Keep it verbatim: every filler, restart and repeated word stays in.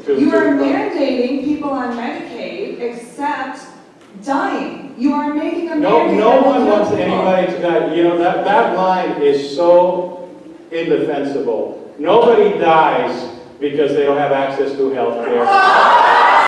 To, you to, are mandating people on Medicaid except dying. You are making a no, mandate. no that will one kill wants people. anybody to die. You know, that, that line is so indefensible. Nobody dies because they don't have access to health care.